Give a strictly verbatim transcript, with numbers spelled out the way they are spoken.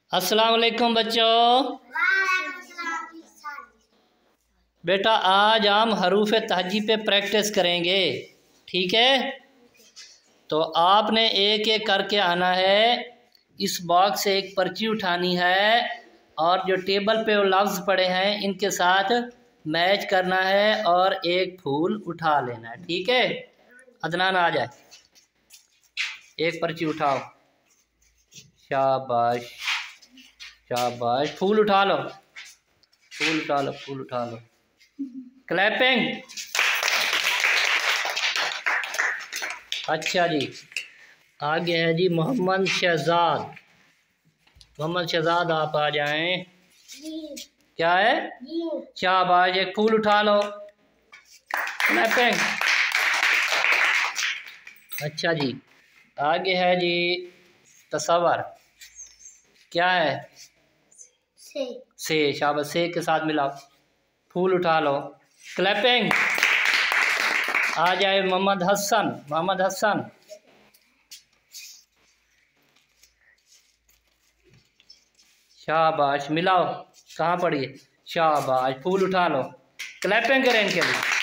अस्सलाम वालेकुम बच्चों। बेटा आज हम हरूफ तहजी पे प्रैक्टिस करेंगे, ठीक है? तो आपने एक एक करके आना है। इस बॉक्स से एक पर्ची उठानी है और जो टेबल पे वो लफ्ज़ पड़े हैं इनके साथ मैच करना है और एक फूल उठा लेना है, ठीक है? अदनान आ जाए, एक पर्ची उठाओ। शाबाश शाबाश, फूल उठा लो, फूल उठा लो, फूल उठा लो। क्लैपिंग। अच्छा जी, आगे है जी मोहम्मद शहजाद। मोहम्मद शहजाद आप आ जाएं। क्या है? शाबाश, एक फूल उठा लो। क्लैपिंग। अच्छा जी, आगे है जी तसव्वुर। क्या है? से। से, शाबाश, से के साथ मिलाओ, फूल उठा लो। क्लैपिंग। आ जाए मोहम्मद हसन। मोहम्मद हसन, शाबाश, मिलाओ, कहाँ पड़ी है? शाबाश, फूल उठा लो। क्लैपिंग करें इनके लिए।